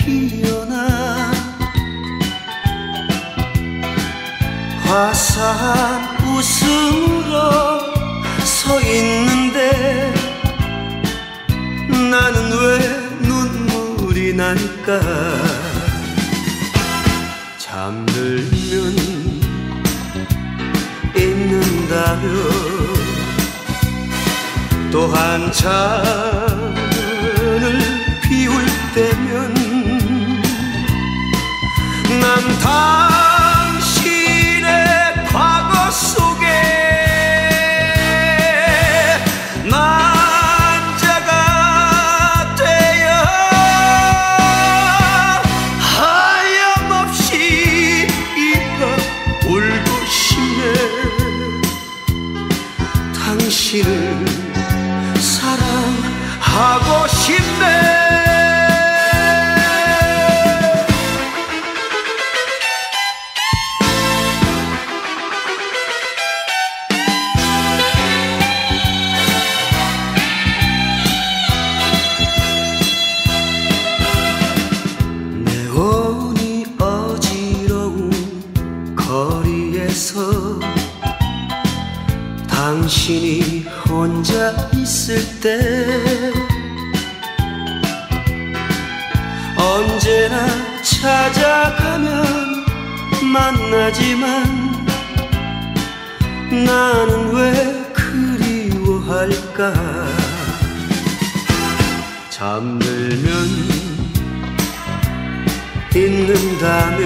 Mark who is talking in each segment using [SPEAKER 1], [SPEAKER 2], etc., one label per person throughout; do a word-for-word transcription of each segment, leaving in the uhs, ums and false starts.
[SPEAKER 1] 피어나 화사한 웃음으로 서 있는데 나는 왜 눈물이 날까. 잠들면 잊는다며 또 한잔을 피울 때면 난 당신의 과거 속에 난자가 되어 하염없이 울고 싶네. 당신을 사랑하고 싶네. 내 온이 어지러운 거리에서 당신이 혼자 있을 때 언제나 찾아가면 만나지만 나는 왜 그리워할까. 잠들면 잊는다며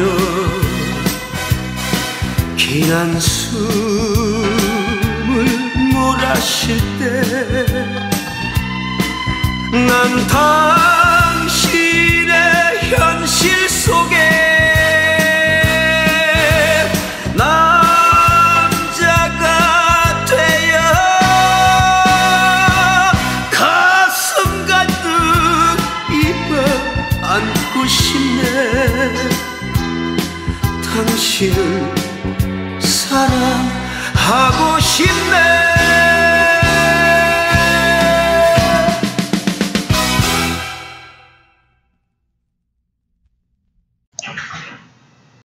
[SPEAKER 1] 긴 한숨을 몰아쉴 때 난 당신의 현실 속에 남자가 되어 가슴 가득 입어 안고 싶네. 당신을 사랑하고 싶네.